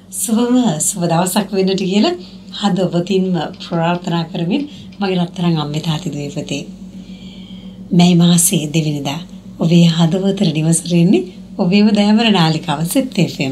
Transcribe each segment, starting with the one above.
සුබ දවසක් වෙන්නට කියලා හදවතින්ම ප්‍රාර්ථනා කරමින් මගේ රත්තරන් අම්මේ තාත්ති දුවපතේ මේ මාසේ දෙවෙනිදා ඔබේ හදවතට නිවසරෙන්නේ ඔබේම දයමර නාලිකාව සෙත් FM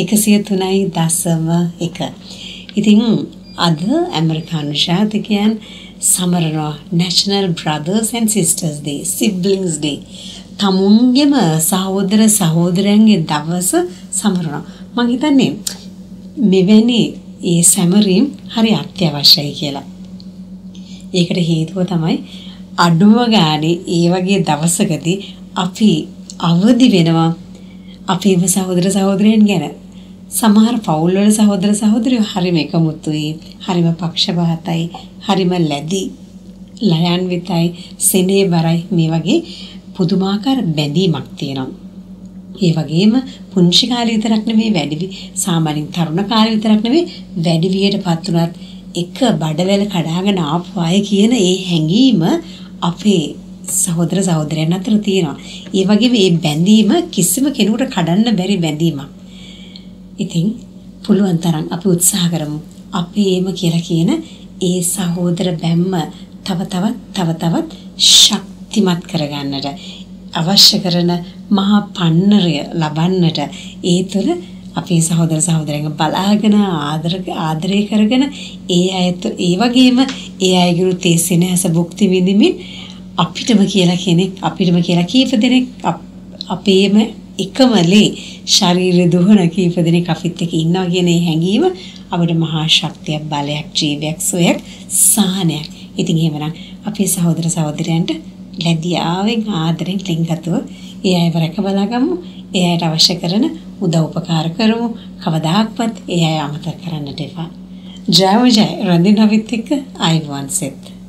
103.1. ඉතින් අද ඇමරිකානු ජාතිකයන් සමරනවා National Brothers and Sisters Day, Siblings Day. තමුන්ගේම සහෝදර සහෝදරයන්ගේ දවස සමරනවා. මම හිතන්නේ මෙවැනි ඒ සැමරීම් හරි අත්‍යවශ්‍යයි කියලා. ඒකට හේතුව තමයි අඩුව ගානේ ඒ වගේ දවසකදී අපි අවදි වෙනවා අපේම සහෝදර සහෝදරයන් ගැන. සමහර පවුල්වල සහෝදර සහෝදරියෝ හරිම එකමුතුයි, හරිම පක්ෂපාතයි, හරිම ලැබි, ලයන්විතයි, සෙනෙහබරයි මේ වගේ පුදුමාකාර බැඳීමක් තියෙනවා. ඒ වගේම පුංචි කාලේ විතරක් නෙමෙයි වැඩි සාමාන්‍යයෙන් තරුණ කාලේ විතරක් නෙමෙයි වැඩි වියටපත් උනත් එක බඩවැල කඩාගෙන ආපු අය කියන ඒ හැඟීම අපේ සහෝදර සහෝදරයන් අතර තියෙනවා. ඒ වගේම මේ බැඳීම කිසිම කෙනෙකුට කඩන්න බැරි බැඳීමක්. ඉතින් පුළුවන් තරම් අපි උත්සාහ කරමු අපේම කියලා කියන ඒ සහෝදර බැම්ම තව තවත් ශක්තිමත් කරගන්නට අවශ්‍ය කරන මහා පන්නරය ලබන්නට ඒ තුළ අපේ සහෝදර සහෝදරයන්ව බලාගෙන ආදරය කරගෙන ඒ අයත් ඒ වගේම ඒ අයගේ තේ සෙනෙහස භුක්ති විඳින්මින් අපිටම කියලා කෙනෙක් අපිටම කියලා කීප දෙනෙක් අපේම එකමලේ ශරීර දුහන කීප දෙනෙක් අපිත් එක්ක ඉන්නවා කියන ඒ හැඟීම අපිට මහා ශක්තියක් බලයක් ජීවයක් සොයක් සාහනයක්. ඉතින් එහෙමනම් අපේ සහෝදර සහෝදරයන්ට ලැබියාවෙන් ආදරෙන් ලිංගතව ඒ අයව රැකබලා ගමු. ඒ අයට අවශ්‍ය කරන උදව් උපකාර කරමු. කවදාක්වත් ඒ අය අමතක කරන්නට එපා. ජය රඳිනවිත් එක්ක ආයුබෝවන් සෙත්.